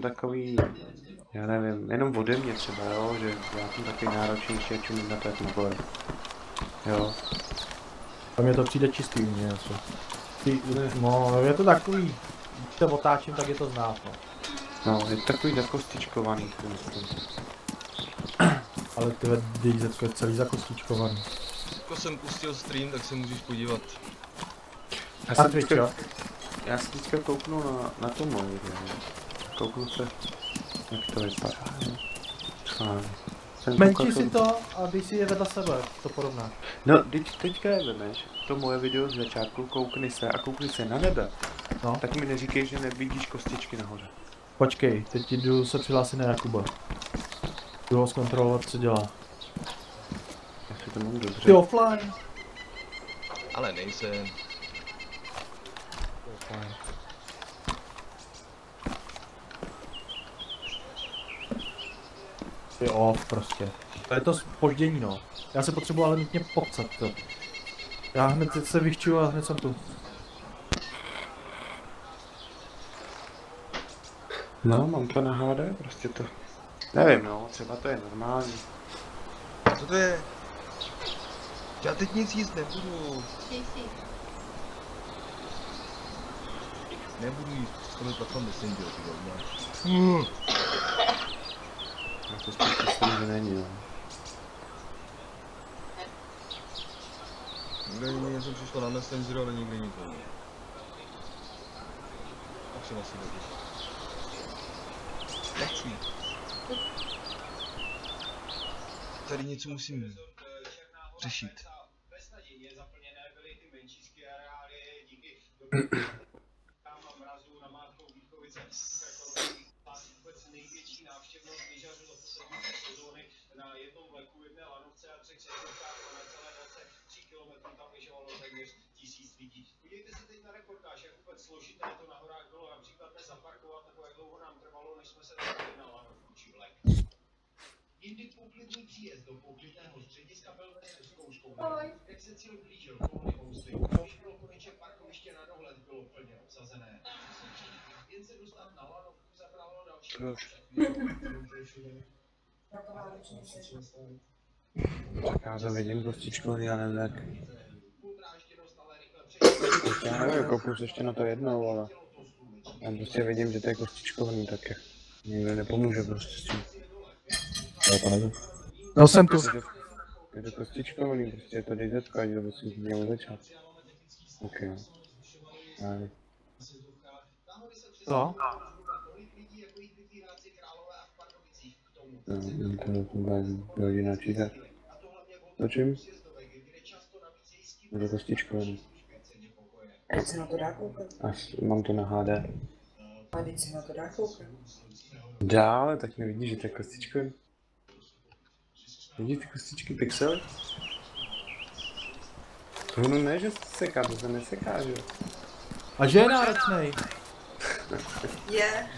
takový, já nevím, jenom ode mě třeba, jo, že já jsem takový náročnější a čumím na to jak na gole. Jo. A mně to přijde čistý u mě asi. No, je to takový, když to otáčím, tak je to znát, no. No, je to takový zakostičkovaný, myslím. Ale ty DZ je celý zakostičkovaný. Jako jsem pustil stream, tak se můžeš podívat. Já jsem teďka kouknu na to moje video. Kouknu se, jak to vypadá. Menší si to a když si je vedle sebe, to porovnáš. No, teďka je vemeš, to moje video z začátku, koukni se na nebe. No. Tak mi neříkej, že nevidíš kostičky nahoře. Počkej, teď jdu se přihlásit na Jakuba. Jdu ho zkontrolovat, co dělá. Já si to mám dobře. Ty offline! Ale nejsem. Offline. Ty off prostě. To je to zpoždění, no. Já se potřebuji ale nutně popsat to. Já hned se vyšťuju a hned jsem tu. No, mám to na HD, prostě to. Nevím, no, třeba to je normální. Co to je? Já teď nic jíst nebudu. Nebudu jíst, to mi pak tam Messenger, ty vole. Já to spíš myslím, že není, no. Nikde něco přišlo na Messengeru, ale nikdy nic není. Tak jsem asi nebudu. Nechci. Tady něco musím řešit. Na jednom vleku, jedné lanovce a 3 křesťankách a na celé délce 3 kilometrů tam běželo téměř 1000 lidí. Podívejte se teď na reportáž, jak vůbec složité to na horách bylo například nezaparkovat, nebo jak dlouho nám trvalo, než jsme se dostali na lanovku či vlek. Jindy poklidný příjezd do poklidného střediska byl se zkouškou. Jak se cíl blížil, kolony hously, když bylo konečně parkoviště na dohled, bylo plně obsazené. Jen se dostat na lanovku zabralo další. Tak já to vidím kostičku, já nevím jak. Já nevím, kouknu se ještě na to jednou, ale já prostě vidím, že to je kostičkovaný, tak jak nikdo nepomůže prostě s tím. Já to nevím. No jsem tu. Je to kostičkovaný, prostě je to DZ, ať to prostě mělo začát. Ok, no. Já nevím. Co? No, to bude rodina čítač. Točím? Je to kostičkovaný. A teď se na to dá koukat? Mám to na HD. A teď se na to dá koukat? Dá, ale tak nevidíš, že to je kostičkovaný. Vidíš ty kostičky pixely? No ne, že se seká, to se neseká, že jo? A že je náročnej? Je.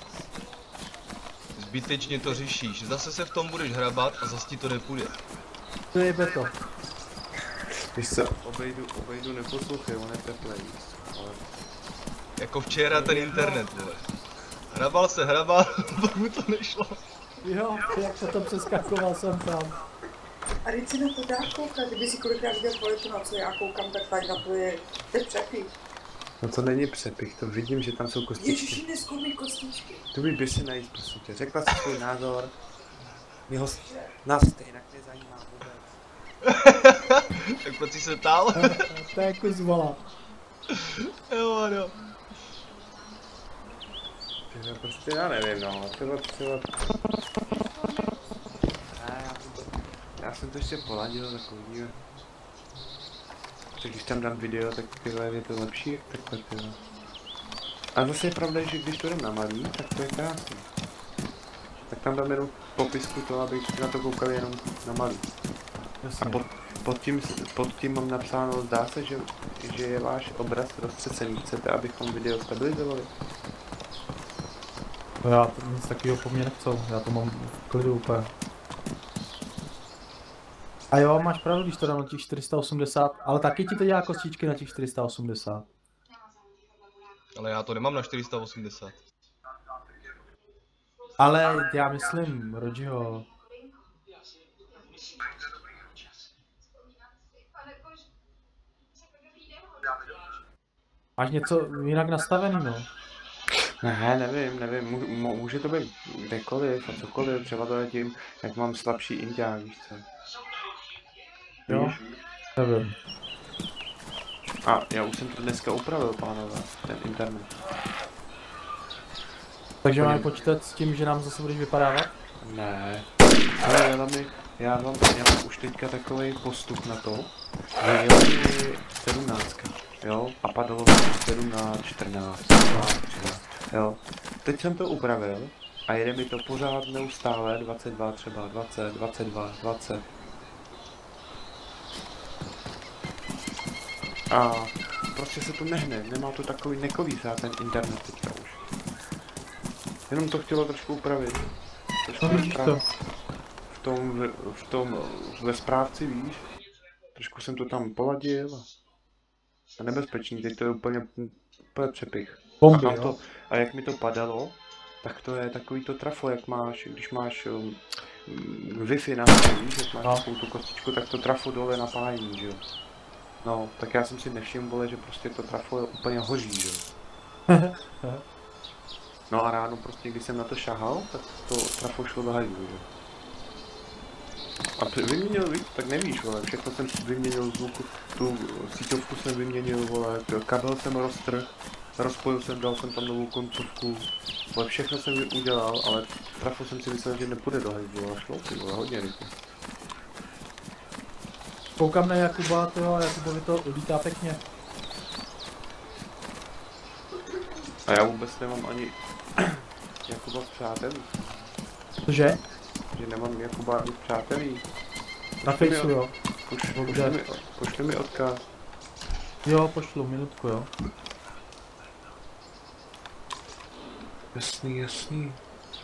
Zbytečně to řešíš, zase se v tom budeš hrabat a zase ti to nepůjde. To je beto. Víš co, obejdu neposlouchej, on je teplej, ale... Jako včera ten internet, vole. Hrabal, pak mu to nešlo. Jo, jak se to přeskakoval jsem tam. A teď se na to dá koukat, kdyby si kolikrát viděl kvalitu, na co já koukám, tak na to je přepich. No to není přepich, to vidím, že tam jsou kostičky. Ježiši, nezkoumí kostičky. Tu by si najít, prosím tě, řekla si svůj názor. Nás stejnak nezajímá vůbec. Tak proč jsi se ptal? To je kus vola. Jo, no. Tyhle prostě já nevím, no, třeba... Já jsem to ještě poladil, tak uvidíme. Tak když tam dám video, tak tyhle je to lepší, takhle tyhle. A zase je pravda, že když to dám na malý, tak to je krásný. Tak tam dám jenom popisku toho, aby na to koukali jenom na malý. Jasně. A pod tím mám napsáno, zdá se, že je váš obraz roztřesený. Chcete, abychom video stabilizovali? No já to nic takového po mně nechcou, já to mám v klidu úplně. A jo, máš pravdu, když to dám na těch 480, ale taky ti to dělá kostičky na těch 480. Ale já to nemám na 480. Ale já myslím, Rodžiho. Máš něco jinak nastavený, no. Ne, nevím, může to být kdekoliv a cokoliv, třeba to je tím, jak mám slabší inťák, víš co. Jo? Víš? Nevím. A já už jsem to dneska upravil, pánové, ten internet. Takže máme počítat s tím, že nám zase budeš vypadávat? Ne, ale já mám už teďka takový postup na to, že jela mi 17, jo, a padalo mi 17, 14, 15, 13, jo. Teď jsem to upravil a jede mi to pořád neustále, 22 třeba, 20, 22, 20. A prostě se to nehne, nemá to takový nekolísá ten internet teďka už. Jenom to chtělo trošku upravit. Trošku ve správci, víš? Trošku jsem to tam poladil. A nebezpečný, teď to je úplně přepich. Bomby, a, jo? a jak mi to padalo, tak to je takový to trafo, jak máš, když máš Wi-Fi na víš, jak máš takovou tu kostičku, tak to trafo dole napájení, že jo? No, tak já jsem si nevšiml, vole, že prostě to trafo je úplně hoří, že jo? No a ráno prostě, když jsem na to šahal, tak to trafo šlo do hajzlu, že? A vyměnil, tak nevíš, vole, všechno jsem vyměnil zvuku, tu síťovku jsem vyměnil, vole, kabel jsem roztrhl, rozpojil jsem, dal jsem tam novou koncovku, vole, všechno jsem udělal, ale trafo jsem si myslel, že nepůjde do hajzlu, a šlo, ty vole, hodně rychle. Koukám na Jakuba, tyho, a Jakubovi to lítá pěkně. A já vůbec nemám ani Jakuba v přátelí. Cože? Že nemám Jakuba ani v přátelí. Na Faceu, jo. Pošli mi odkaz. Jo, pošlu, minutku, jo. Jasný.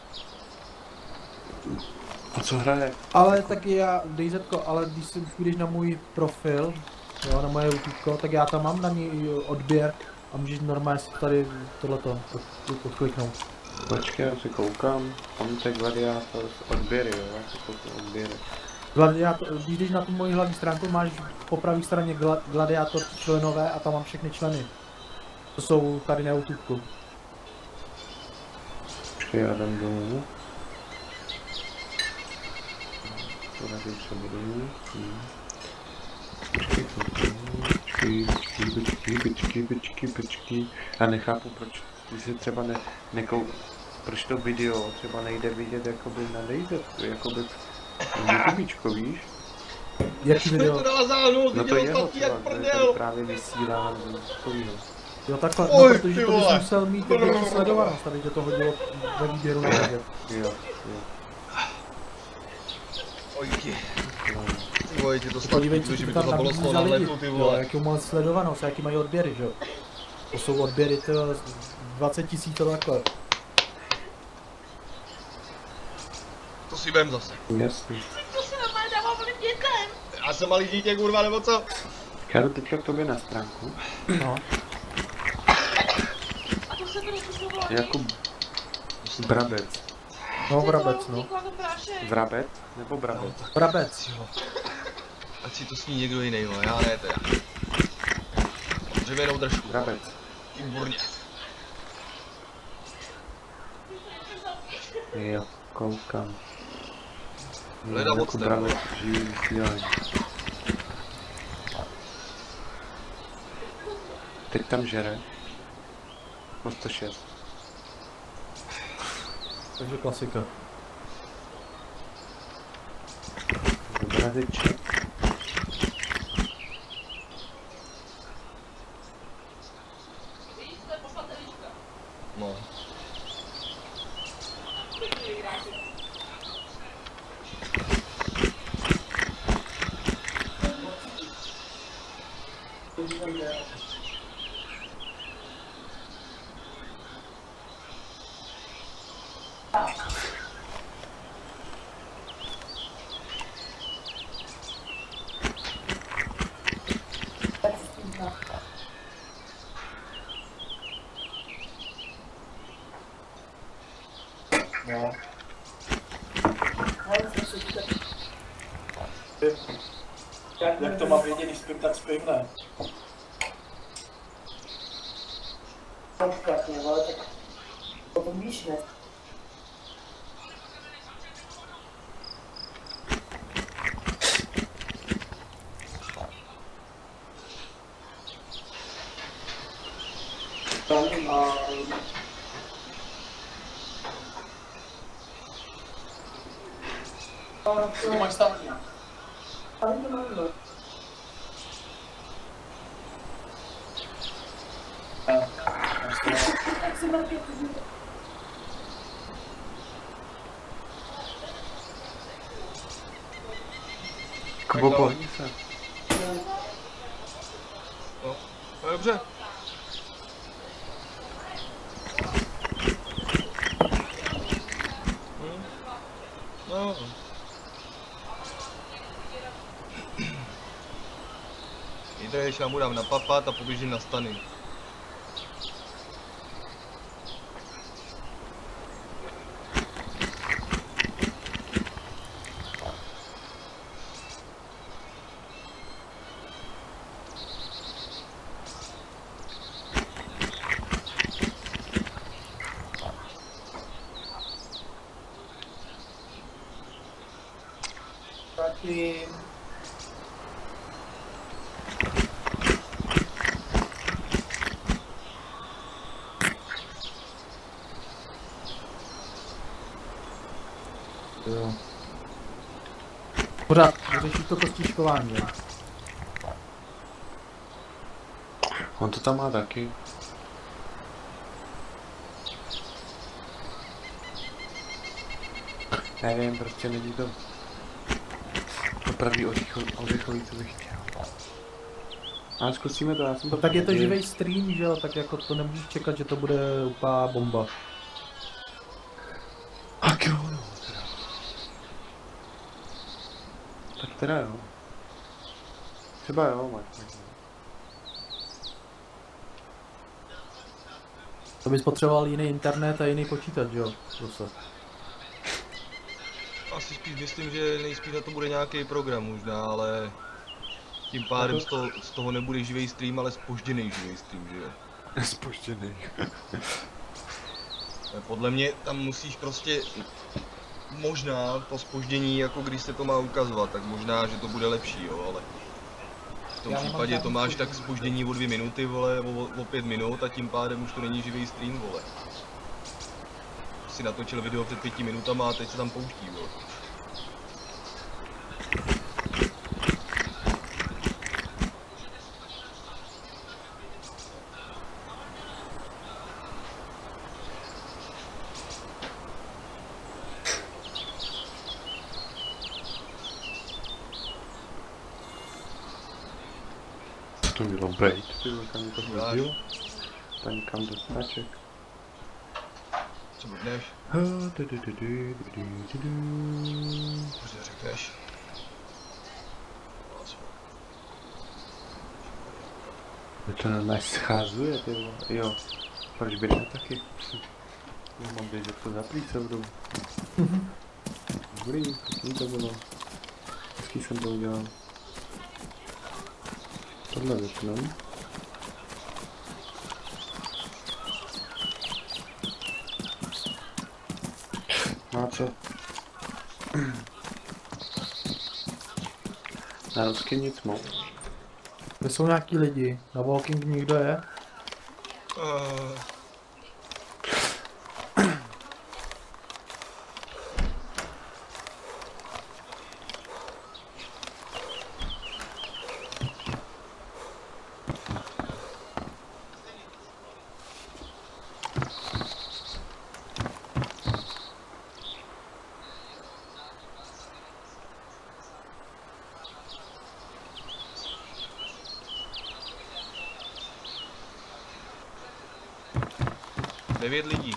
A co hraje? Ale taky já, DayZko, ale když si půjdeš na můj profil, jo, na moje YouTube, tak já tam mám na ní odběr a můžeš normálně si tady tohleto odkliknout. Počkej, já si koukám, tam je gladiátor odběry, jo, já si koukám odběry. Gladiátor, když jdeš na tu moji hlavní stránku, máš po pravé straně gladiátor členové a tam mám všechny členy. To jsou tady na YouTube. Počkej, já dám dolů. To tady se budu. Počkej. Já nechápu, proč, když se třeba proč to video třeba nejde vidět jakoby na DayZ, jakoby YouTubečko, víš? Jaký video? To dala záhnout, No to viděl jeho ostatní jak třeba, kde prdel. tady právě vysílá nebo takovýho. Jo takhle, Oj, no protože ty to bys vole. musel mít větší sledovanost, tady tě to hodilo ve výběru na vidět. Jo. Ojky. Ty vole, ti to Podívej, sladký, co že ti by tam to zabolo nabízí z toho za lidi, náletu, ty jo, vole. jakou má sledovanost, jaký mají odběry, že jo. To jsou odběry, to 20 000 to takhle. To si vem zase. Jasný. To se normálně dává volit dětem. Já jsem malý dítě, kurva, nebo co? Já jdu teďka k tobě na stránku. No. A to se bude kuslovat. Jako Brabec. No, Vrabec, no. Vrabec nebo Brabec? Vrabec. Jo. Ať si to sní někdo jiný, no, já ne teda. Dřevěnou držku. Vrabec. Výborně. Jo, koukám. Hledá moc nebo. Brabec, živý vysílání. Teď tam žere. Po 106. Takže klasika. Brazeček. No. No. Ale zase to Jak to mám vědět, když spím, tak spím, ne? tak špatně, ale tak potom víš, ne? To máš stále. Ale to mám, no. Tak si mám pět. Kubo, pohni se. No dobře. No. Jdeš, já mu dám napapat a poběžím na stany. Taky... Jo. Pořád řešíš to kostičkování, jo? On to tam má taky. Nevím, prostě není to pravý ořechový, co bych chtěl. Ale zkusíme to, já jsem to... Tak je to živý stream, že jo? Tak jako to nemůžeš čekat, že to bude úplná bomba. A jo, no, teda. Tak teda jo. Třeba jo, Martin. To bys potřeboval jiný internet a jiný počítač, jo? Zase. Asi spíš myslím, že nejspíš na to bude nějaký program možná, ale tím pádem z toho nebude živý stream, ale zpožděný živý stream, že jo? Zpožděný. Podle mě tam musíš prostě možná to zpoždění, jako když se to má ukazovat, tak možná, že to bude lepší, jo, ale v tom případě to máš tak zpoždění o 2 minuty, vole, o 5 minut a tím pádem už to není živý stream, vole. Si natočil video před 5 minutama a teď se tam pouští, vole. To mělo být, kam je to hodil. Tam kam do značek. Co budeš? Co řekneš? To normálně scházuje, ty vole. Jo. Proč by ne taky? Já mám vědět, to zaplý se v domu. Dobrý, pěkný to bylo. Hezký jsem to udělal. Tohle vypnu. No a co? Na rusky nic moc. Kde jsou nějaký lidi? Na walking někdo je? Devět lidí.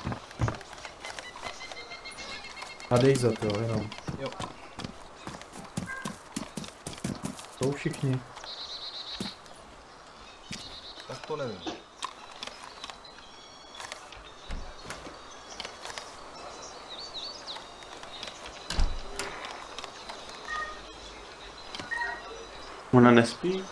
A Dejzat, jo, jenom. Jo. Jsou všichni. Tak to nevím. Ona nespí?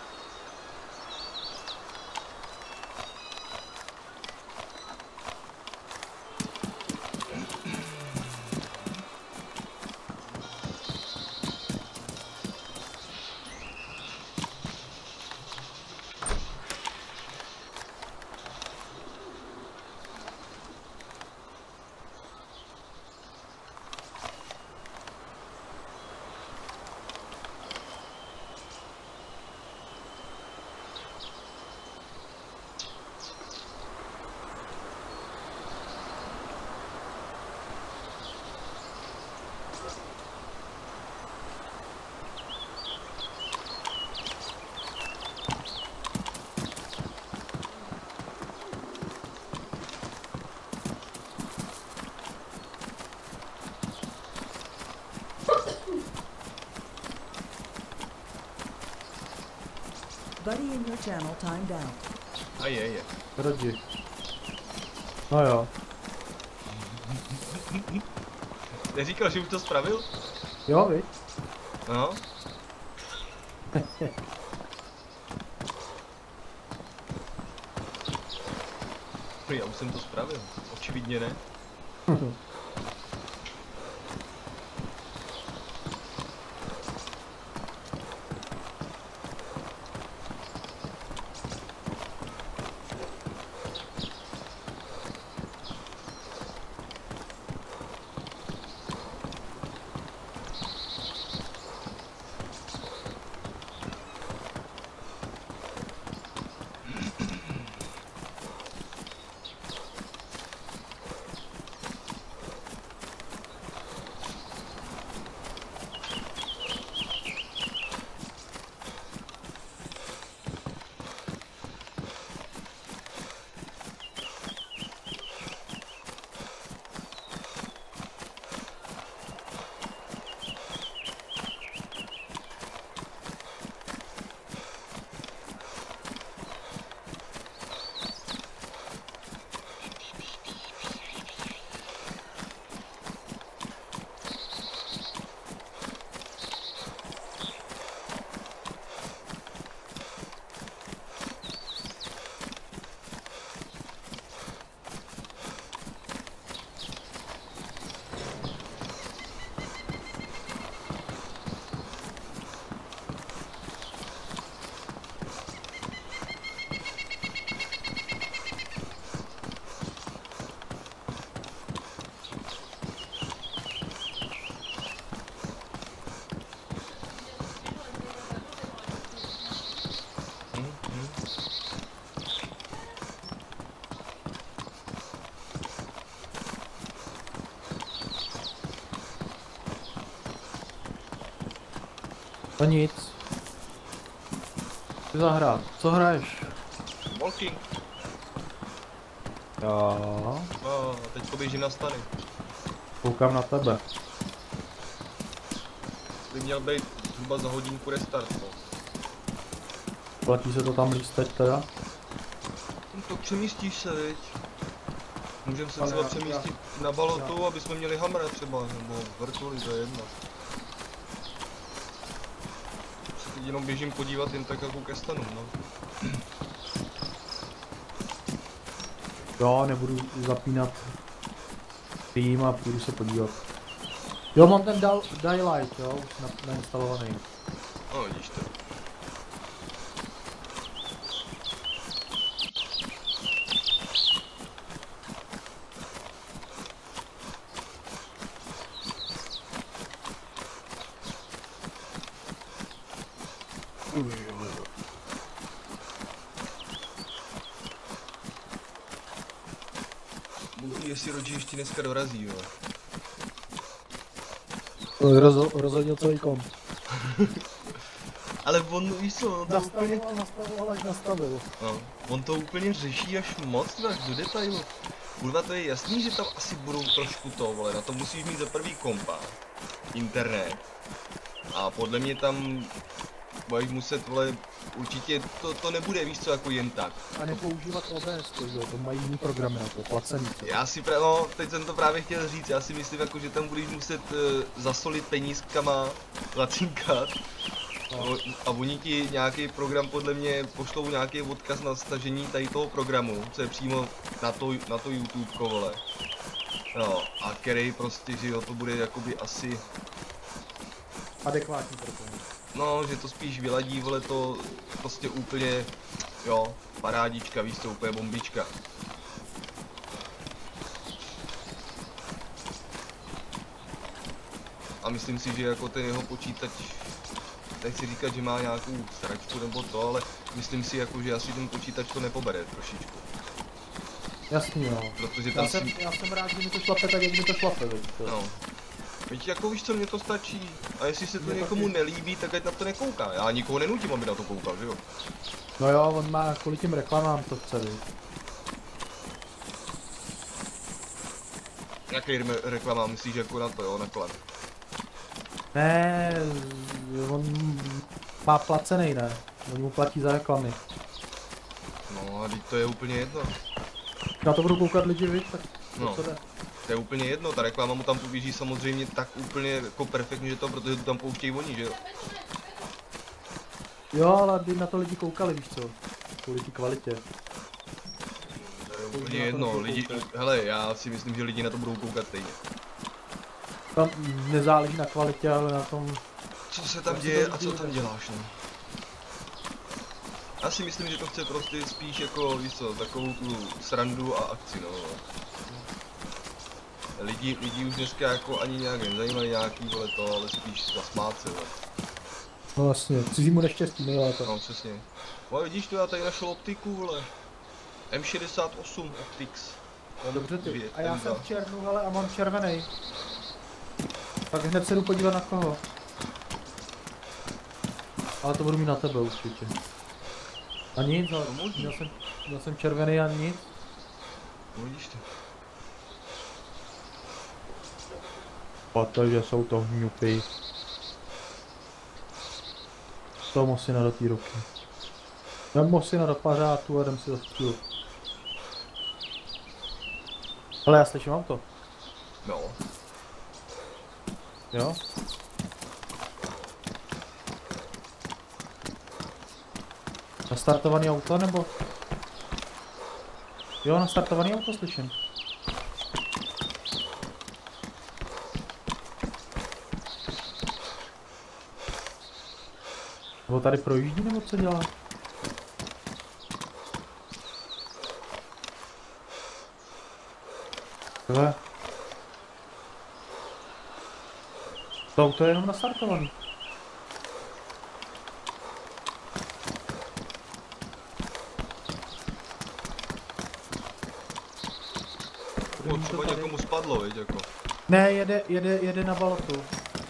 Buddy in your channel timed out. A je. Rodi. No jo. Neříkal, že už to spravil? Jo, viď? No. Já už jsem to spravil. Očividně ne. To nic. Chci zahrát. Co hraješ? Walking. Jo. No, teď běžím na stany. Koukám na tebe. By měl být zhruba za hodinku restart. No. Platí se to tam líst teď teda? No to přemístíš se, viď? Můžeme se Ale třeba já- přemístit na balotu, aby jsme měli hamra třeba, nebo vrtuly, to je jedno. Se teď jenom běžím podívat jen tak jako ke stanu, no. Jo, nebudu zapínat tým a půjdu se podívat. Jo, mám ten Daylight, jo, už nainstalovaný. No vidíš to. Bůh ví, jestli Rodži ještě dneska dorazí, jo. Rozhodil celý komp. Ale on, víš co, on to úplně, Nastavil, až nastavil. no, on to úplně řeší až moc, až do detailu. Kurva, to je jasný, že tam asi budou trošku to, vole, na to musíš mít za prvý kompa, internet. A podle mě tam budeš muset, vole, určitě to nebude, víš co, jako jen tak. A nepoužívat OBS, to mají jiný programy na to, placený. Já si právě, no, teď jsem to právě chtěl říct, já si myslím jako, že tam budeš muset zasolit penízkama, lacinkat, No, a oni ti nějaký program podle mě pošlou nějaký odkaz na stažení tady toho programu, co je přímo na to YouTubeko, vole. No, a který prostě, že jo, to bude jakoby asi, Adekvátní pro to. no, že to spíš vyladí, vole, to prostě úplně, jo, parádička, víš co, úplně bombička. A myslím si, že jako ten jeho počítač, nechci říkat, že má nějakou sračku nebo to, ale myslím si jako, že asi ten počítač to nepobere trošičku. Jasný, jo. Protože tam Já jsem rád, že mi to šlape tak, jak mi to šlape, víš co? no. Víš, jako víš co, mně to stačí. A jestli se to někomu nelíbí, tak ať na to nekouká. Já nikoho nenutím, aby na to koukal, že jo? No jo, on má kvůli těm reklamám to chce, víš. Jaký reklama myslíš jako na to, jo, na klan? Ne, on má placený, ne? On mu platí za reklamy. No a teď to je úplně jedno. Na to budou koukat lidi, víš, tak No. co jde. To je úplně jedno, ta reklama mu tam poběží samozřejmě tak úplně jako perfektně, že to, protože to tam pouštějí oni, že jo? Jo, ale aby na to lidi koukali, víš co? Kvůli té kvalitě. To je úplně jedno, lidi, hele, já si myslím, že lidi na to budou koukat stejně. Tam nezáleží na kvalitě, ale na tom... Co se tam děje a co tam děláš, no? Já si myslím, že to chce prostě spíš jako, víš co, takovou tu srandu a akci, no. Lidi už dneska jako ani nějak nezajímají nějaký, vole, to, ale spíš zasmát se, vole. No vlastně, cizímu neštěstí, nejlépe. No, přesně. No vidíš to, já tady našel optiku, vole. M68 Optics. Dobře ty, Dvě, a já M2. jsem v černu, hele, a mám červený. Tak hned se jdu podívat na koho. Ale to budu mít na tebe určitě. A nic, ale měl jsem červený a nic. No vidíš to. Protože jsou to hňupy. To musí na do té ruky. Jdem si na do pařátu a jdem si zastřílit. Ale já slyším auto. No. Jo? Nastartovaný auto nebo? Jo, nastartovaný auto slyším. Nebo tady projíždí nebo co dělá? Tohle. To auto je jenom nastartovaný. No, třeba někomu spadlo, viď, jako. Ne, jede na balotu.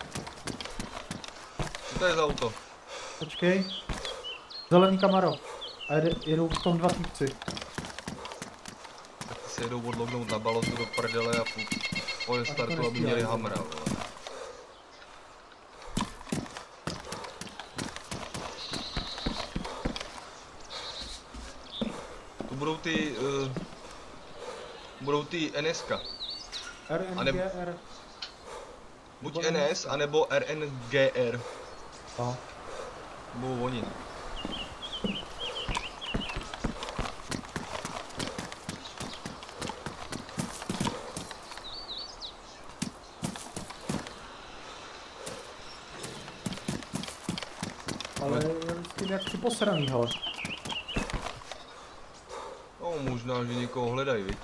Co to je za auto? Počkej. Zelený Camaro. A jedou v tom dva týpci. Tak si jedou odlognout na balotu do prdele a po startu, aby měli hamra, vole. Tu budou ty NSK. RNGR. Buď NS, anebo RNGR. No. Budou oni. Ale s tím jak připosraný, hele. No, možná, že někoho hledají, viď?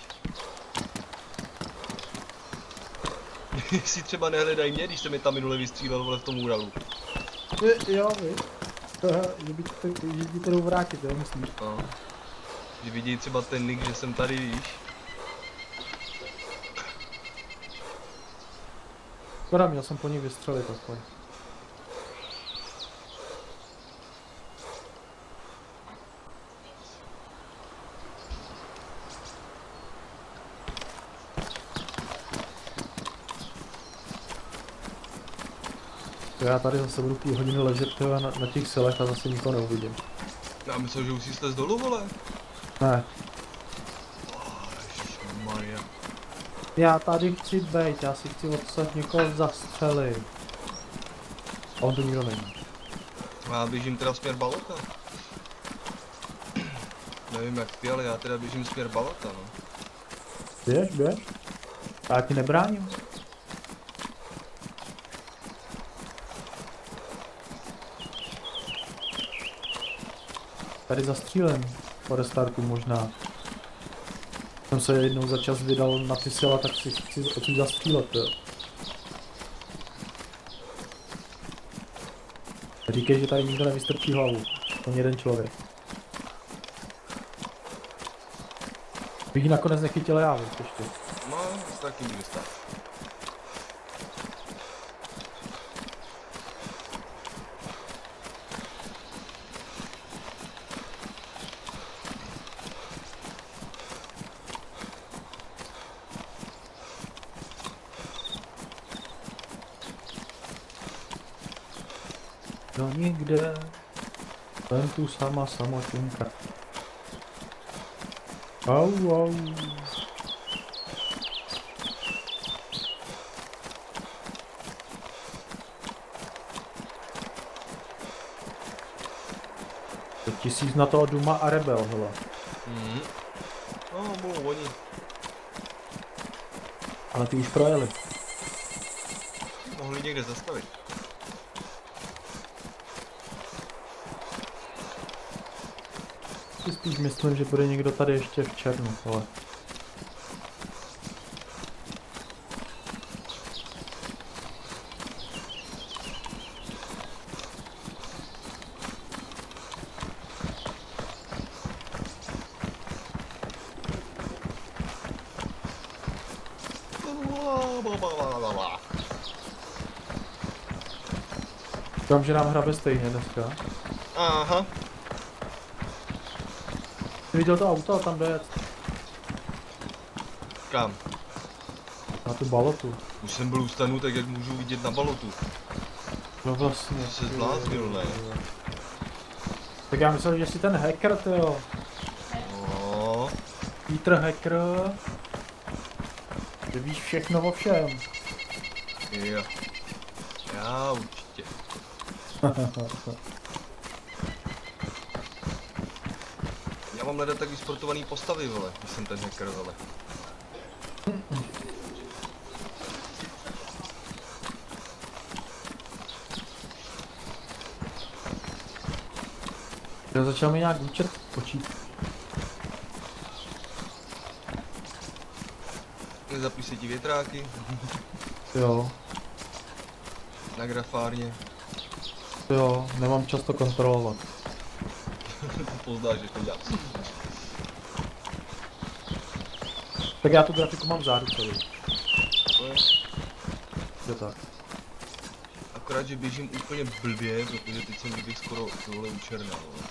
Jestli třeba nehledají mě, když jsem mi tam minule vystřílel, vole, v tom Uralu. Jo, víš. Že by to jdou vrátit, jo, myslíš? No. Že vidí třeba ten nick, že jsem tady, víš? Škoda, měl jsem po ní vystřelit aspoň. Já tady zase budu půl hodiny ležet na těch silech a zase nikoho neuvidím. Já myslel, že už jsi slez dolů, vole. Ne. Maria. Já tady chci bejt, já si chci odsat někoho zastřelit. A on to nikdo není. Já běžím teda směr balota. Nevím jak ty, ale já teda běžím směr balota, no. Běž. Já ti nebráním. Tady zastřílem. Po restartu možná. Jsem se jednou za čas vydal na ty sila, tak si chci zastřílet, jo. Říkej, že tady nikdo nevystrčí hlavu. To jeden člověk. Bych ji nakonec nechytil já, víš, ještě. No, to taky může stát. No nikde, jen tu sama samotinka. Au. To 1000 na toho Duma a Rebel, hele. No, budou oni. Ale ty už projeli. Mohli někde zastavit. Si spíš myslím, že bude někdo tady ještě v černu, ale... Říkám, že nám hrabe stejně dneska. Aha. Jsi viděl to auto a tam dojet? Kam? Na tu balotu. Už jsem byl u stanu, tak jak můžu vidět na balotu. No vlastně. To se zbláznil, ne? Tak já myslel, že jsi ten hacker, tyjo. No. Peter Hacker. Že víš všechno o všem. Jo. Já určitě. Já mám hledat tak vysportovaný postavy, vole, když jsem ten hacker, vole. Já začal mi nějak účet počít. Nezaplí si ti větráky. Jo, Na grafárně. nemám čas to kontrolovat. Poznáš, že to dělám. Tak já tu grafiku mám vzadu celý. To je. Jo tak. Akorát, že běžím úplně blbě, protože teď jsem vyběh skoro dole u černá, vole.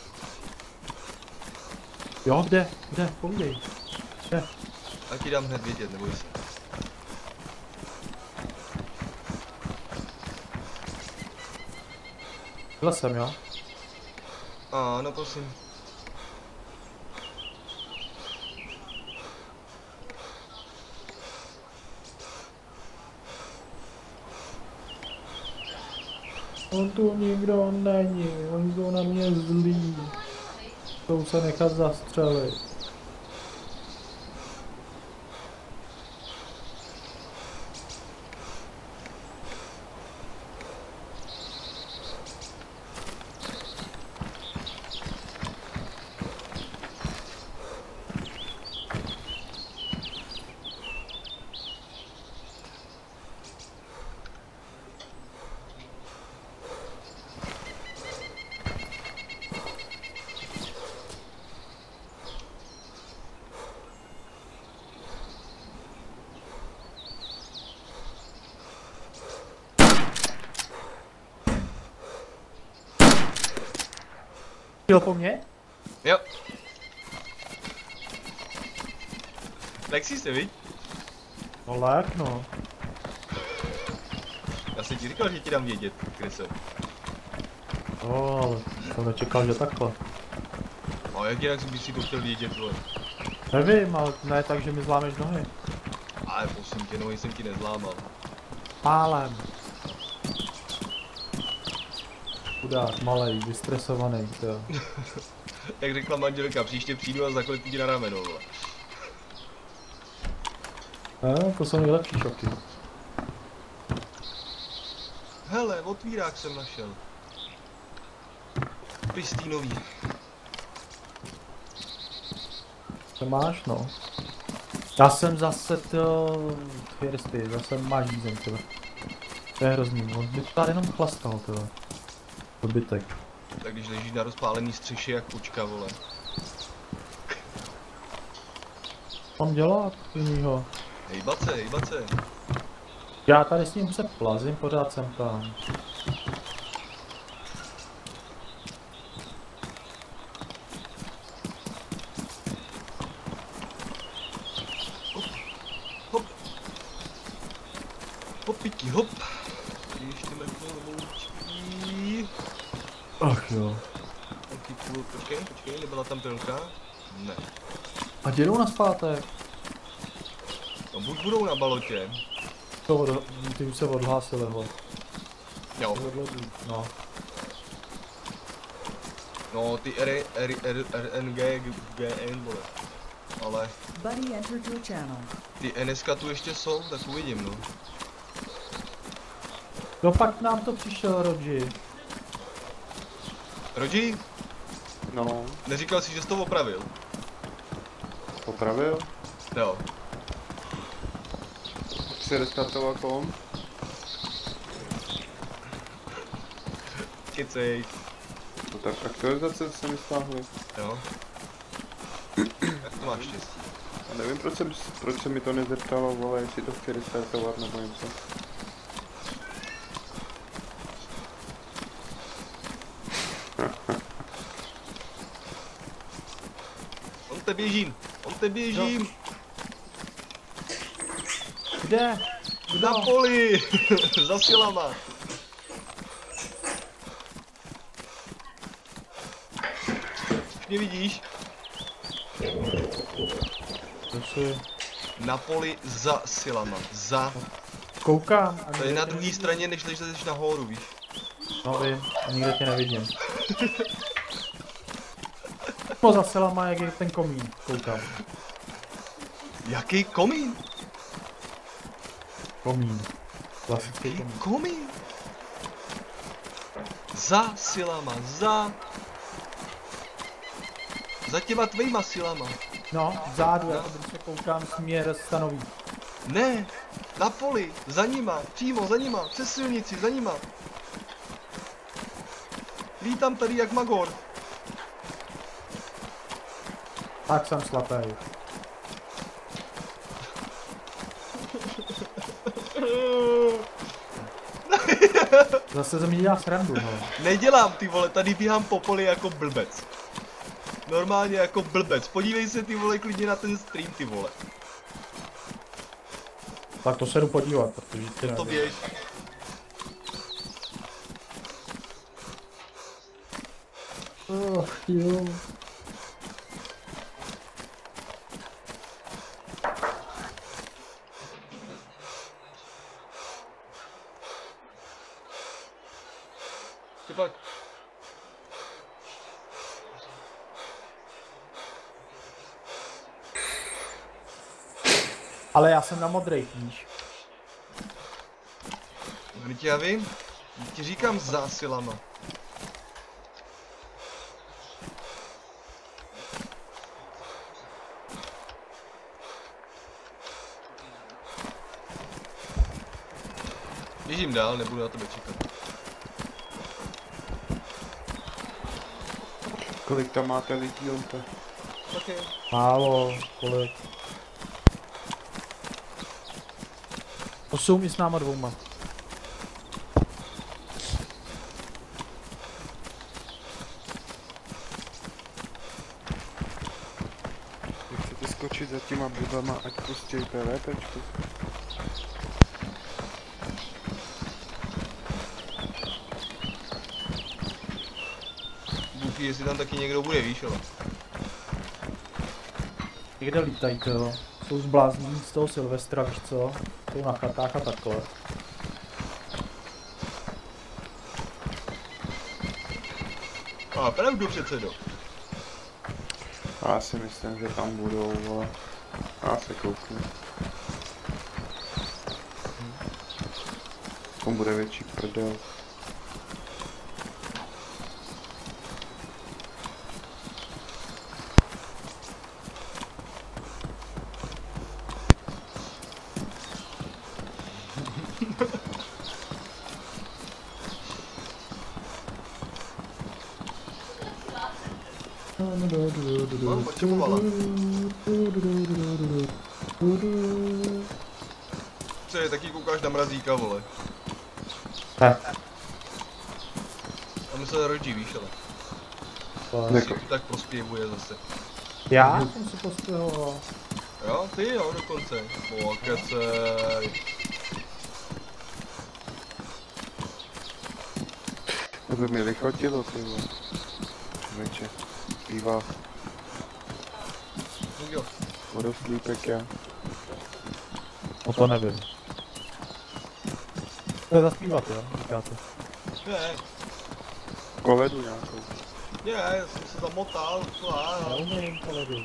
Jo, kde? Povídej. Kde? A ti dám hned vědět, neboj se. Byl jsem, jo? No prosím. On tu nikdo není, oni jsou na mě zlí. Chcou se nechat zastřelit. Chtěl po mně? Jo. Lexi jste, viď? No lek, no. Já jsem ti říkal, že ti dám vědět, kde jsem. No, ale jsem nečekal, že takhle. No jak jinak bys si to chtěl vědět, vole. Nevím, ale ne tak, že mi zlámeš nohy. Ale prosím tě, nohy jsem ti nezlámal. Pálem. chudák, malej, vystresovaný, to. Jak řekla manželka, příště přijdu a zaklepí ti na rameno, vole. To jsou nejlepší šoky. Hele, otvírák jsem našel. Pristýnový. Co máš, no? Já jsem zase to... Tvěrsty, zase máš jízem, tyhle. To je hrozný, on by tady jenom chlastal, tyhle. Dobytek. Tak když ležíš na rozpálený střeše jak kočka, vole. Mám dělat jinýho. Hejbat se, hejbat se. Já tady s ním se plazím, pořád jsem tam. Hop. Hopiky, hop. Ještě mrtvou. Ach jo. Počkej, nebyla tam pilka? Ne. A jdou na zpátek. No buď budou na balotě. Ty už se odhlásili, ho. Jo. No. No ty RNG, GN, vole. Ale Buddy entered your channel. ty NSK tu ještě jsou, tak uvidím, no. No pak nám to přišel, Rodži. Rodži, No, neříkal jsi, že jsi to opravil? opravil? Jo. Si restartoval kom? Kecej. No tak aktualizace se mi stáhly. Jo. Jak to máš štěstí? A nevím, proč se mi to nezeptalo, vole, jestli to chci restartovat nebo něco. On te běžím. Kde? Na poli, za silama. Mě vidíš? Na poli za silama, za. Koukám. To je na druhé straně, než lezeš nahoru, víš? No vím, nikde tě nevidím. No za silama, jak je ten komín, koukám. Jaký komín? Komín. Klasický Jaký komín. komín? Za silama, za těma tvejma silama. No, vzadu, jako když se koukám směr stanoví. Ne, na poli, za nima, přímo za nima, přes silnici, za nima. Vítám tady jak magor. Tak jsem slepý. Zase ze mě dělá srandu, no. Nedělám, ty vole, tady běhám po poli jako blbec. Normálně jako blbec. Podívej se, ty vole, klidně na ten stream, ty vole. Tak to se jdu podívat, protože ty To běž. Jo. Ty pak. Ale já jsem na modrej, víš. Vždyť já vím. Ti říkám za silama. Běžím dál, nebudu na tebe čekat. Kolik tam máte lidí, Jonte? Okay. Málo, kolik? 8 i s náma dvouma. Jak chcete skočit za těma budama, ať pustí PVPčku? Bůh, jestli tam taky někdo bude, víš, ale. Někde lítají, jo. Jsou zblázní z toho Silvestra, víš co? Jsou na chatách a takhle. A pravdu předsedo. Já si myslím, že tam budou, ale já se kouknu. Tam bude větší prdel. Mám počupovala. Co je, taky koukáš na mrazíka, vole. Tak. Tam se rodí, víš, ale. Jako, Tak prospěvuje zase. Já jsem se pospěhoval. Jo, ty jo, dokonce. Kecej. to by mi vychodilo, ty vole. Člověče, bývá Tak jo. vodoslípek já. O to nevím. To je zaspívat, jo, říkáte. Ne, Koledu nějakou. já jsem se zamotal, Já umím koledu.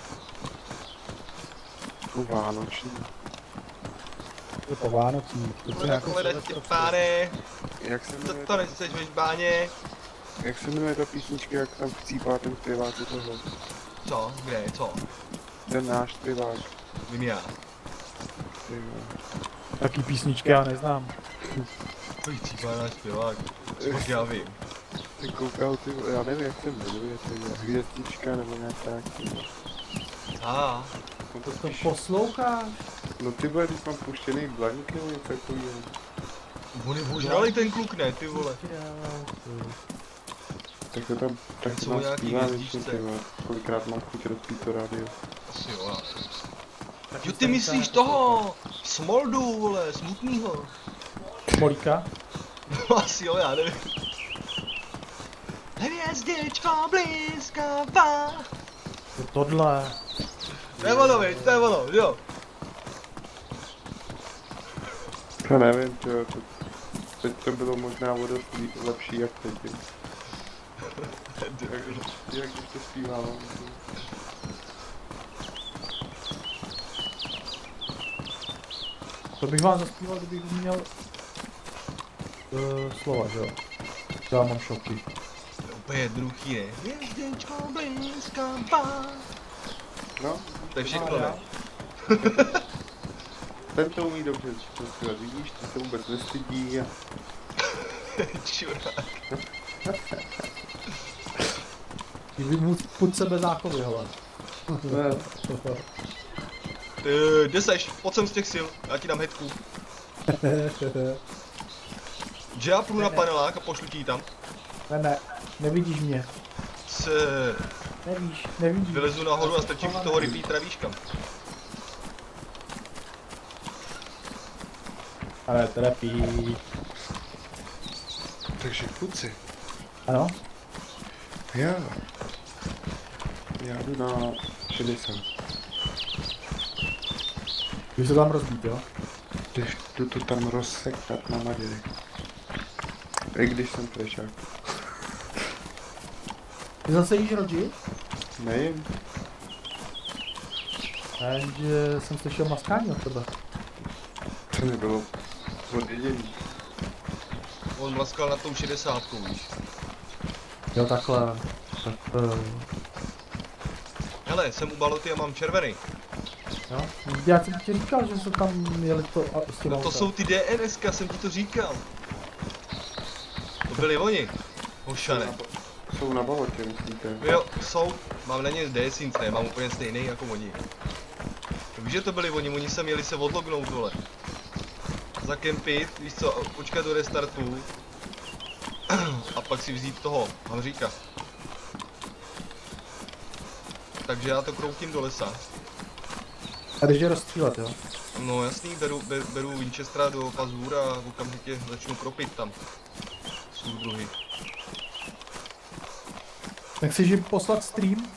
Tu vánoční. Je po Vánocích. páne, Jak se co jmenuje, to nechceš ve žbáně? jak se jmenuje ta písnička, jak tam chcípá ten zpěvák u toho? Co, kde, co? Ten náš zpěvák. Vím já. Ty vole. Taký písničky já neznám. Pojď cípá náš zpěvák. Co pak já vím. Ty koukal, ty vole, já nevím, jak se jmenuje, ty vole, hvězdička nebo nějak tak, ty vole. No to To spíš, posloucháš? no ty vole, když mám puštěný blaník nebo něco takovýho. On je ožralej ten kluk, ne, ty vole. Tak to tam, tak to Jsou tam nějaký zpívá, hvězdičce. většinou, ty vole. Kolikrát mám chuť rozpít to rádio. Asi jo, já. Jo, ty myslíš toho! Smoldu, vole, smutnýho. Smolíka? No asi jo, já nevím. Hvězdičko blízkavá. Tohle. To je ono, viď, to je ono, jo. To nevím, čo, to, teď to bylo možná o dost lepší jak teď. Jak když to zpívalo. To bych vám zaspíval, kdybych uměl slova, že jo? Já mám šoky. To je úplně jednoduchý, ne? Hvězdičko blízkavá. No, To je všechno, ne? ten to umí dobře zpívat, vidíš, ten se vůbec nestydí a... Čurák. Kdyby mu pod sebe záchovy, hele. Kde seš? Pojď sem z těch sil, já ti dám hetku. Že já půjdu na panelák a pošlu ti ji tam. Ne, nevidíš mě. Nevidíš. Vylezu nahoru a strčím do toho repeatera, víš kam. Ale trepí. Takže kluci, Ano? já jdu na 60. Když se tam rozbít, jo? Jdu to tam rozsekat na maděry. I když jsem plešák. Ty zase jíš rodži? Nejím. Jenže jsem slyšel maskání od tebe. To nebylo od jedění. On mlaskal na tou 60, víš. Jo, takhle. Tak Hele, jsem u baloty a mám červený. jo? Já jsem ti říkal, že jsou tam jeli to a s tím No to autem. jsou ty DNSka, jsem ti to říkal. To byli oni. Hošane. Jsou na balotě, myslíte? Jo, jsou. Mám na ně DSinc, ne, mám úplně stejný jako oni. Víš, že to byli oni se měli se odlognout, vole. Zakempit, víš co, počkat do restartu. A pak si vzít toho Hamříka. Takže já to kroutím do lesa. A když je rozstřílet, jo? No jasný, beru Winchestera do pazůr a okamžitě začnu kropit tam. Soudruhy. Tak chceš jim poslat stream?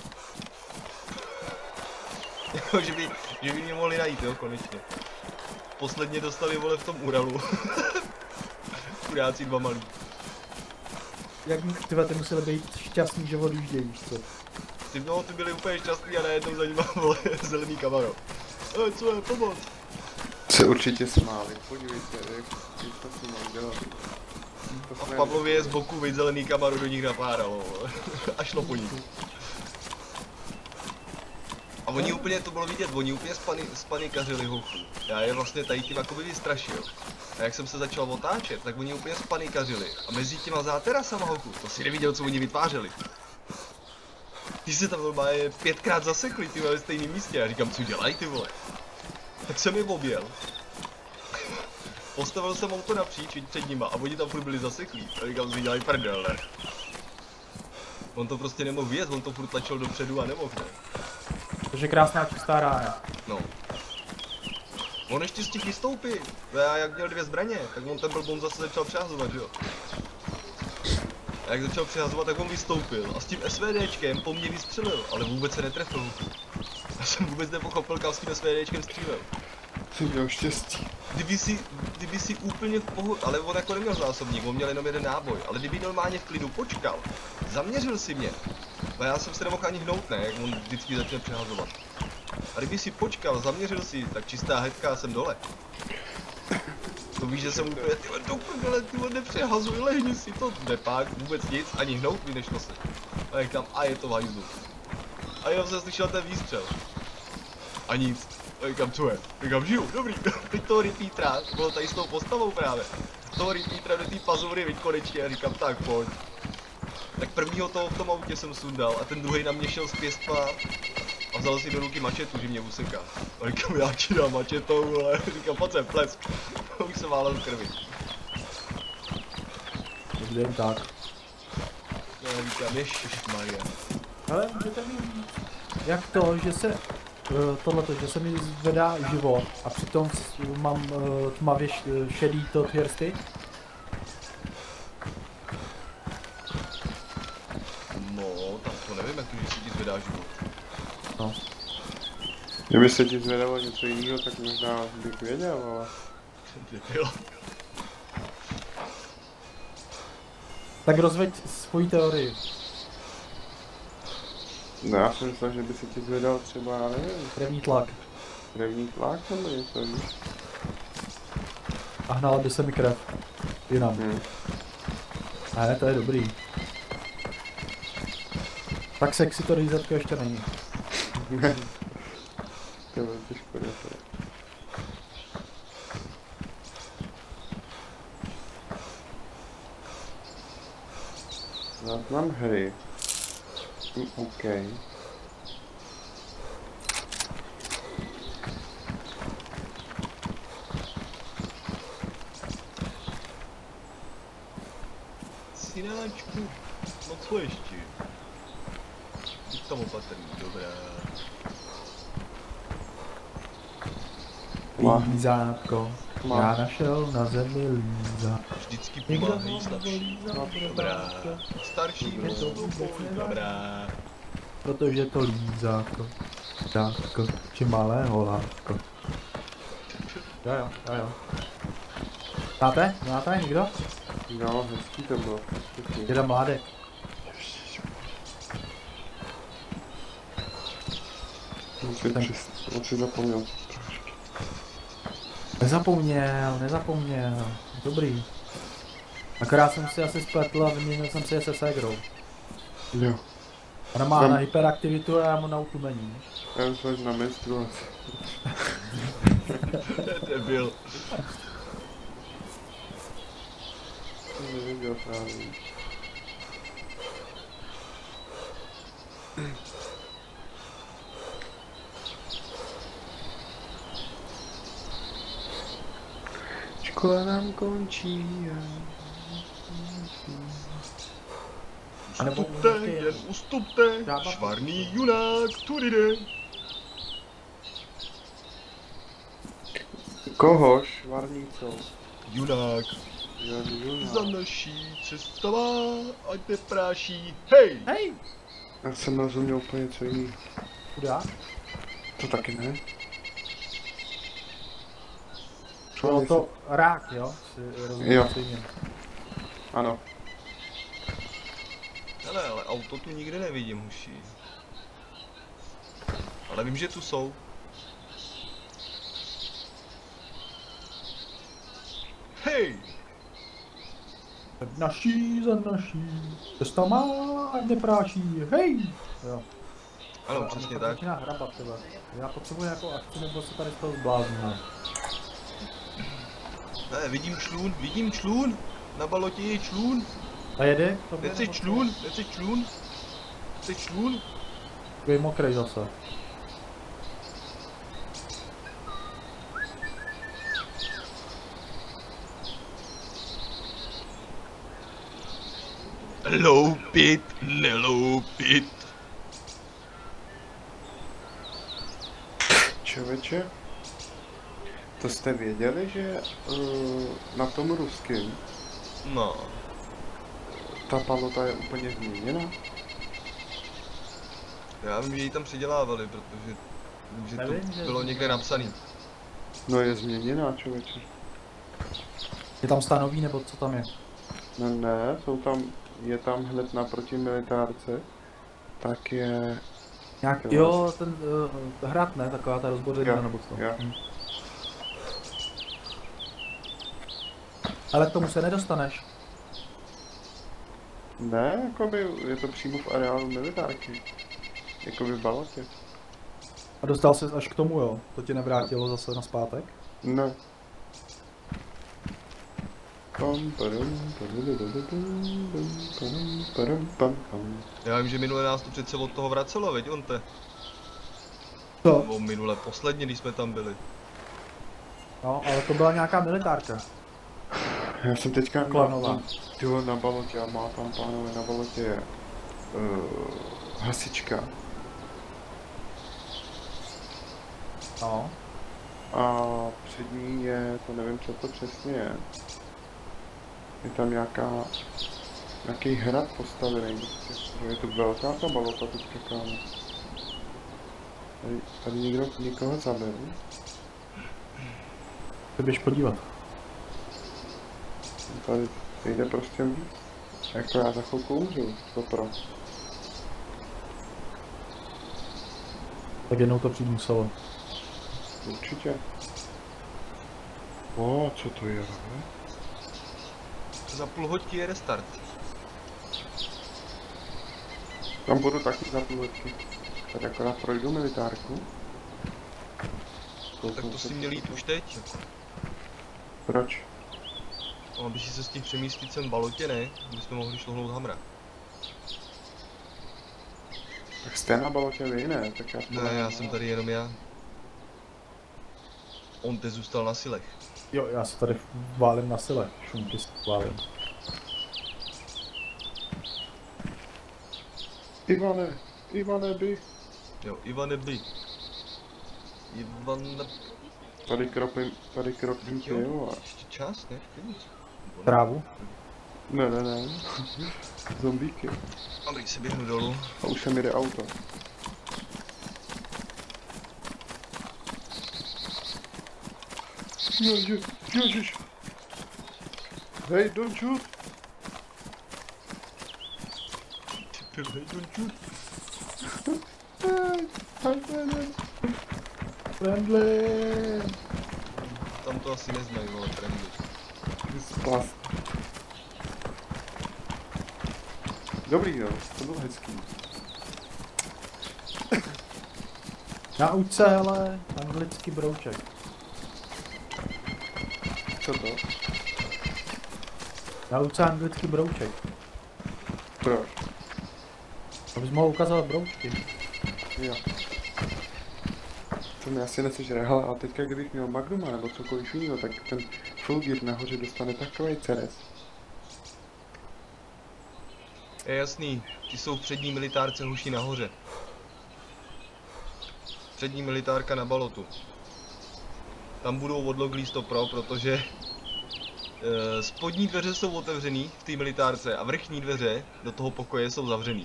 že by mě mohli najít, jo, konečně. Posledně dostali, vole, v tom Uralu. Chudáci dva malí. Jak ty museli být šťastný, že odjíždějí, víš co? Ty byli úplně šťastný a najednou za nima vole zelený Camaro. Co je, pomoc? Se určitě smáli, podívejte, jak to s ním mám dělat. A v Pavlově z boku viď zelený Camaro do nich napáralo, vole. A šlo po nich. A oni úplně, to bylo vidět, oni úplně spanikařili hochu. Já je vlastně tady tím jakoby vystrašil. A jak jsem se začal otáčet, tak oni úplně spanikařili. A mezi těma záterasama hochu, to si neviděl, co oni vytvářeli. Ty se tam normálně 5krát zasekli, ty ve stejném místě. Já říkám, co dělají ty vole? Tak jsem je objel. Postavil jsem auto napříč před nima a oni tam furt byli zaseklí. A říkám, že dělají prdel, ne? On to prostě nemohl vyjet, on to furt tlačil dopředu a nemohl, ne? Takže krásná čistá rája. No. On ještě stihl vystoupit. A jak měl 2 zbraně, tak on ten blbon zase začal přehazovat, že jo? A jak začal přehazovat, tak on vystoupil a s tím SVDčkem po mně vystřelil, ale vůbec se netrefil. Já jsem vůbec nepochopil, kam s tím SVDčkem střílel. Jsi měl štěstí. Kdyby si úplně v pohodě, ale on jako neměl zásobník, on měl jenom 1 náboj, ale kdyby normálně v klidu počkal, zaměřil si mě, a já jsem se nemohl ani hnout, ne, jak on vždycky začne přehazovat. A kdyby si počkal, zaměřil si, tak čistá headka, jsem dole. To víš, že jsem úplně, tyhle do prdele, tyhle nepřehazuj, lehni si to, nepák, vůbec nic, ani hnout mi nešlo se. A jak tam, a je to v hajzlu. A jenom jsem slyšel ten výstřel. A nic. A říkám, co je? Říkám, žiju, dobrý. Teď toho repeatera, bylo tady s tou postavou právě. Toho repeatera do té pazoury, viď konečně, a říkám, tak pojď. Tak prvního toho v tom autě jsem sundal a ten druhý na mě šel s pěstma a vzal si do ruky mačetu, že mě useká. A říkám, já ti dám mačetou, ale říkám, pojď sem, plesk. Už jsem válel v krvi. Dobrý jen tak. No, říkám, ježišmarja. Ale můžete mi říct, jak to, že se, tohleto, že se mi zvedá život a přitom mám tmavě šedý to tvěrsty? No, tak to nevím, jak to, že si ti zvedá život. No. Kdyby se ti zvedalo něco jiného, tak možná bych věděl, ale... Jo. Tak rozveď svoji teorii. No já jsem myslel, že by se ti zvedal třeba, já nevím, Krevní tlak. krevní tlak nebo něco, víš? A hnala by se mi krev. Jinam. Ne, to je dobrý. Tak sexy to rýzetko ještě není. To bylo to škoda. Záznam hry. OK. Synáčku, no co ještě? Teď tam opatrný, dobrá. Lízátko. Já našel na zemi líza. Vždycky Někdo pomáhají ho slabší. lízá, Dobrá. Starší postupuj, dobrá. Protože to lízátko. Dátko, či malé holátko. Jo. Znáte? Znáte někdo? No, hezký to bylo. Děda Mládek. On si zapomněl. Nezapomněl. Dobrý. Akorát jsem si asi spletl a vyměnil jsem si je se ségrou. Jo. Ona má na hyperaktivitu a já mu na utlumení. Já myslel, že na menstruaci. Debil. Jsem nevěděl právě. Škola nám končí. A nebo Ustupte, jen ustupte, švarný junák, tudy jde. Koho švarnícou? Junák, Junák. za naší cestava, ať nepráší, hej! Hej! Já jsem rozuměl úplně něco jiného. Kudá? To taky ne? Bylo to rák, jo? Si rozumím, Jo. co jiného. Ano. auto tu nikde nevidím, huši. Ale vím, že tu jsou. Hej! Za naší. Cesta má, ať nepráší. Hej! Jo. Ano, přesně tak. Začíná hrabat, tebe. Já potřebuji jako akci, nebo se tady z toho zblázníme. Ne, vidím člun. Na balotě je člun. A jede? Nechceš člun? Chceš člun? Je mokrý zase. Loupit, neloupit. Čověče, to jste věděli, že na tom ruském No, ta balota je úplně změněna? já vím, že ji tam přidělávali, protože vím, že Nevím, to že- bylo někde napsaný. No je změněná, člověče. Je tam stanový, nebo co tam je? No ne, je tam hned naproti militárce, tak je... Jo, ten hrad, ne? Taková ta rozbořenina, Jo, nebo co? jo. Ale k tomu se nedostaneš. Ne, jakoby je to přímo v areálu militárky. Jakoby v balotě. A dostal se až k tomu, jo? To tě nevrátilo zase na zpátek? Ne. Pam, padum, pam, pam. Já vím, že minule nás to přece od toho vracelo, veď on te. Co? Nebo minule, posledně, když jsme tam byli. No, ale to byla nějaká militárka. Já jsem teďka Klanová. na balotě a má tam pánové na balotě hasička. No. A před ní je, to nevím, co to přesně je. Je tam nějaký hrad postavený. Je to velká ta balota teďka, kámo. Tady někdo někoho zabil. Se běž podívat. Tady jde prostě víc. Jako já za chvilku umřu, to pro. Tak jednou to přijít muselo. Určitě. O, co to je, ne? Za půl hodky je restart. Tam budu taky za půl hodky. Tady akorát projdu militárku. Tak to si měl jít už teď. Jako. Proč? No, aby si se s tím přemístit sem v balotě, ne? Bychom mohli šlohnout hamra. Tak jste na balotě vy, ne? Tak já Ne, já jsem tady jenom já. On teď zůstal na silech. Jo, já se tady válím na sile. Šumky se válím. Ivane, by. Jo, Ivane by. Ivane... Tady kropím ty, jo. Ještě čas, ne? Klidnic. Trávu? Ne. Zombíky. Dobrý, se běhnu dolů. A už sem jede auto. Ježiš. Hej, don't shoot. Ty hej, don't shoot. Friendly! Tam to asi neznají, vole, friendly. Spas. Dobrý, jo, to bylo hezký. Nauč se, hele, anglický brouček. Co to? Nauč se anglický brouček. Proč? Abys mohl ukazovat broučky. Jo. To mi asi nesežere, hele, ale teďka kdybych měl Magnuma nebo cokoliv jiného, tak ten Fulgir nahoře dostane takovej ceres. Je jasný, ti jsou v přední militárce huší nahoře. Přední militárka na balotu. Tam budou odloglí stopro, protože spodní dveře jsou otevřený v té militárce a vrchní dveře do toho pokoje jsou zavřený.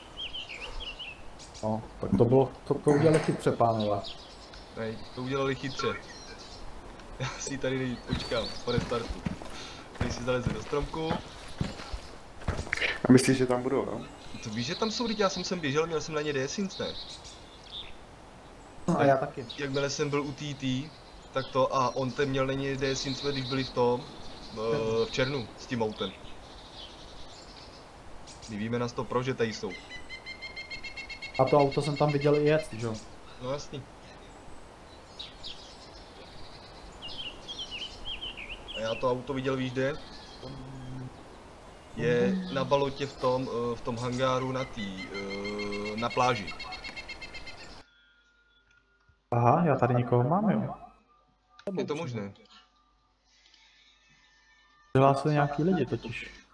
No, tak to bylo, to udělali chytře, pánové. Nej, to udělali chytře. Já si tady počkám po restartu. Tady si zalezli do stromku. A myslíš, že tam budou, jo? To víš, že tam jsou lidi, já jsem sem běžel, měl jsem na ně desins, ne? No a já taky. Jakmile jsem byl u TT, tak to a on ten měl na ně desins, když byli v tom, v Černu, s tím autem. My víme na 100 že tady jsou. A to auto jsem tam viděl i jet, že jo? No jasný. A já to auto viděl, víš kde? Je na balotě v tom hangáru na pláži. Aha, já tady někoho mám, jo. Je to možné. Přihlásili nějaký lidi totiž.